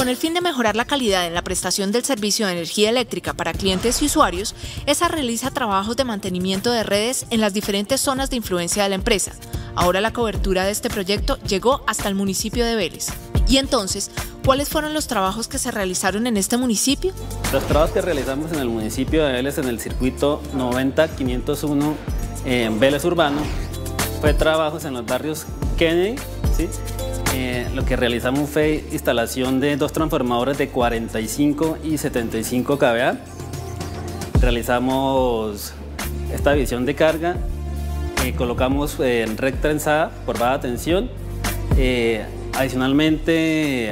Con el fin de mejorar la calidad en la prestación del servicio de energía eléctrica para clientes y usuarios, ESA realiza trabajos de mantenimiento de redes en las diferentes zonas de influencia de la empresa. Ahora la cobertura de este proyecto llegó hasta el municipio de Vélez. Y entonces, ¿cuáles fueron los trabajos que se realizaron en este municipio? Los trabajos que realizamos en el municipio de Vélez, en el circuito 90-501 en Vélez Urbano, fue trabajos en los barrios Kennedy, ¿sí? Lo que realizamos fue instalación de 2 transformadores de 45 y 75 kVA. Realizamos esta división de carga, colocamos red trenzada por baja tensión. Adicionalmente,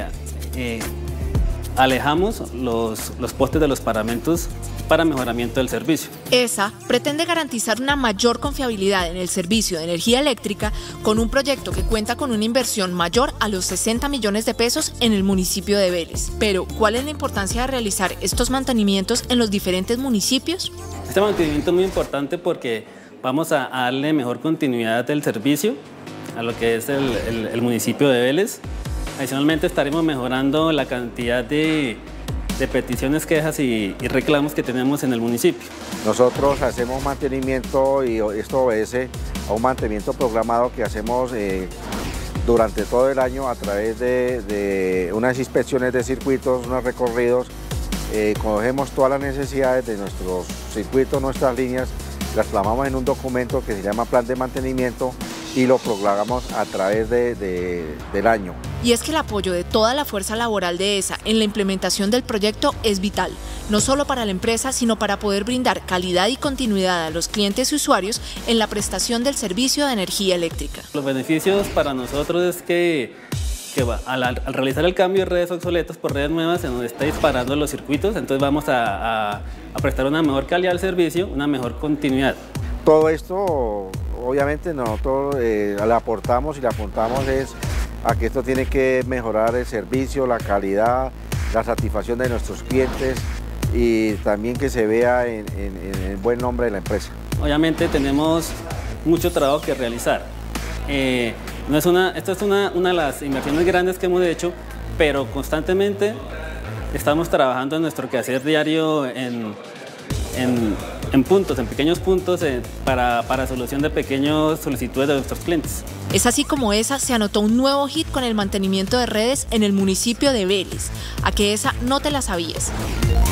alejamos los postes de los paramentos para mejoramiento del servicio. ESA pretende garantizar una mayor confiabilidad en el servicio de energía eléctrica con un proyecto que cuenta con una inversión mayor a los 60 millones de pesos en el municipio de Vélez. Pero, ¿cuál es la importancia de realizar estos mantenimientos en los diferentes municipios? Este mantenimiento es muy importante porque vamos a darle mejor continuidad del servicio a lo que es el municipio de Vélez. Adicionalmente estaremos mejorando la cantidad de peticiones, quejas y reclamos que tenemos en el municipio. Nosotros hacemos mantenimiento y esto obedece a un mantenimiento programado que hacemos durante todo el año a través de unas inspecciones de circuitos, unos recorridos. Cogemos todas las necesidades de nuestros circuitos, nuestras líneas, las plasmamos en un documento que se llama Plan de Mantenimiento y lo programamos a través del año. Y es que el apoyo de toda la fuerza laboral de ESA en la implementación del proyecto es vital, no solo para la empresa, sino para poder brindar calidad y continuidad a los clientes y usuarios en la prestación del servicio de energía eléctrica. Los beneficios para nosotros es que al realizar el cambio de redes obsoletas por redes nuevas se nos está disparando los circuitos, entonces vamos a prestar una mejor calidad del servicio, una mejor continuidad. Todo esto, obviamente, nosotros le aportamos y le apuntamos es a que esto tiene que mejorar el servicio, la calidad, la satisfacción de nuestros clientes y también que se vea en el buen nombre de la empresa. Obviamente tenemos mucho trabajo que realizar. Esta es una de las inversiones grandes que hemos hecho, pero constantemente estamos trabajando en nuestro quehacer diario en pequeños puntos para solución de pequeñas solicitudes de nuestros clientes. Es así como ESA se anotó un nuevo hit con el mantenimiento de redes en el municipio de Vélez. A que esa no te la sabías.